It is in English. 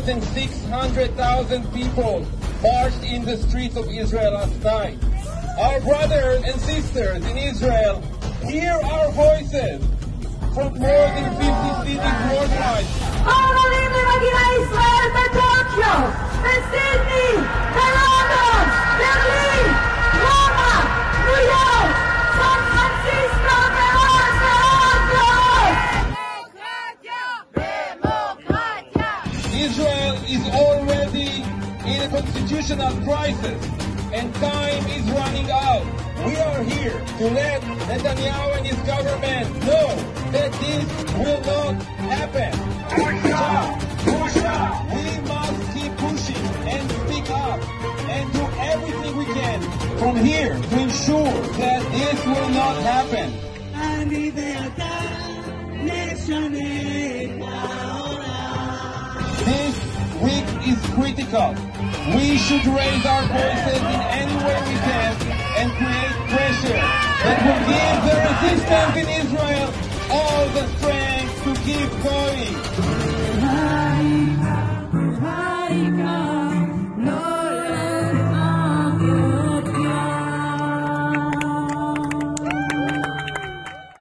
than 600,000 people marched in the streets of Israel last night. Our brothers and sisters in Israel hear our voices from more than 50 cities worldwide. מעורבים למגיני ישראל בטוקיו, בסידני, בלונדון, ברלין, רומא, ניו יורק, סן פרנסיסקו ועוד ועוד ועוד. דמוקרטיה! Israel is already in a constitutional crisis and time is running out. We are here to let Netanyahu and his government know that this will not happen. We must keep pushing and speak up and do everything we can from here to ensure that this will not happen. This week is critical. We should raise our voices in any way we can and create pressure that will give the resistance in Israel all the strength to keep going.